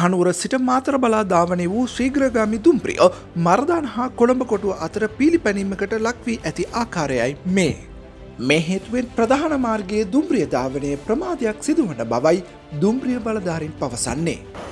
මහනුවර සිට මාතර බලා ධාවනය වූ ශීඝ්‍රගාමී දුම්රිය මරදාන හා කොළඹ කොටුව අතර පීලිපැනීමකට ලක් වී ඇති ආකාරයයි මේ. මේ හේතුවෙන් ප්‍රධාන මාර්ගයේ දුම්රිය ධාවනයේ ප්‍රමාදයක් සිදුවන බවයි දුම්රිය බලධාරීන් පවසන්නේ.